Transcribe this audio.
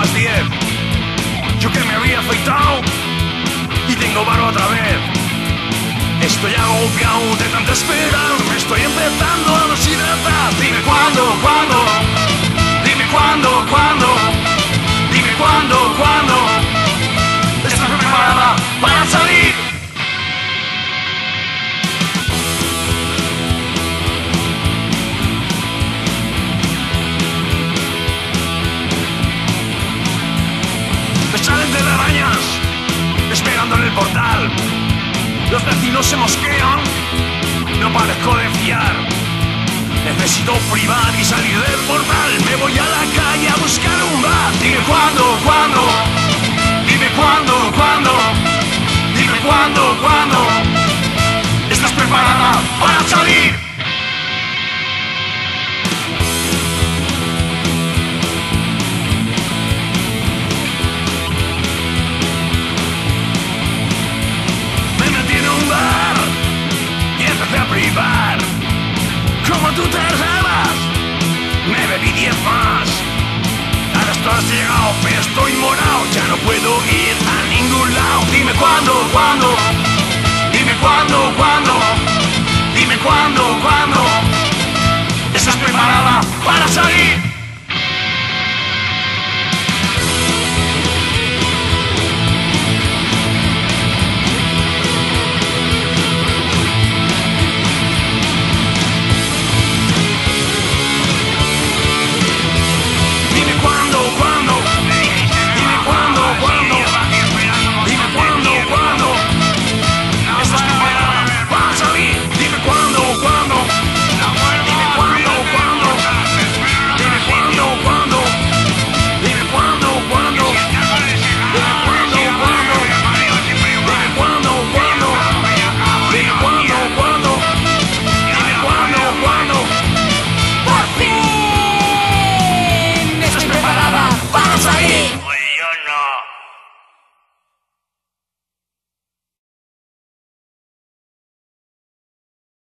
las 10. Yo que me había afeitado y tengo barba otra vez. Estoy agobiado de tanta esperar, me estoy empezando a deshidratar. Dime cuándo, cuándo, dime cuándo, cuándo, dime cuándo, cuándo. ¿Estás preparada para salir? Me salen telarañas esperando en el portal. Los vecinos se mosquean, no parezco de fiar. Necesito privar y salir del portal. Me voy a la calle a buscar un bar. Dime cuándo, cuándo, dime cuándo, cuándo, dime cuándo, cuándo. ¿Estás preparada para salir? A privar, como tú te reservas, me bebí 10 más. Ahora esto has llegado, pero estoy morado, ya no puedo ir a ningún lado. Dime cuándo, cuándo, dime cuándo, cuándo, dime cuándo, cuándo. ¿Estás preparada para salir?